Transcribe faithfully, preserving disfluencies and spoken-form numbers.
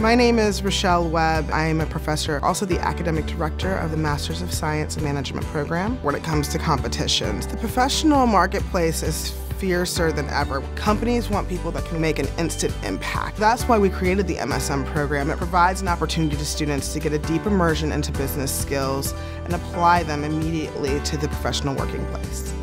My name is Rochelle Webb. I am a professor, also the academic director of the Masters of Science and Management program when it comes to competitions. The professional marketplace is fiercer than ever. Companies want people that can make an instant impact. That's why we created the M S M program. It provides an opportunity to students to get a deep immersion into business skills and apply them immediately to the professional working place.